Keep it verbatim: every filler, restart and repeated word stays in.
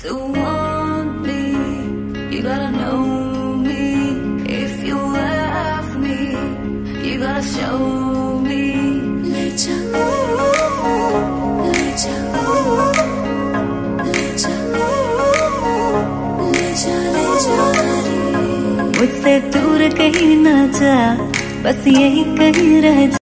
to want me. You gotta know me. If you love me, you gotta show me. Let ya, let ya, let ya, let ya, let ya. मुझसे दूर कहीं ना जा, बस यही कहीं रह जा।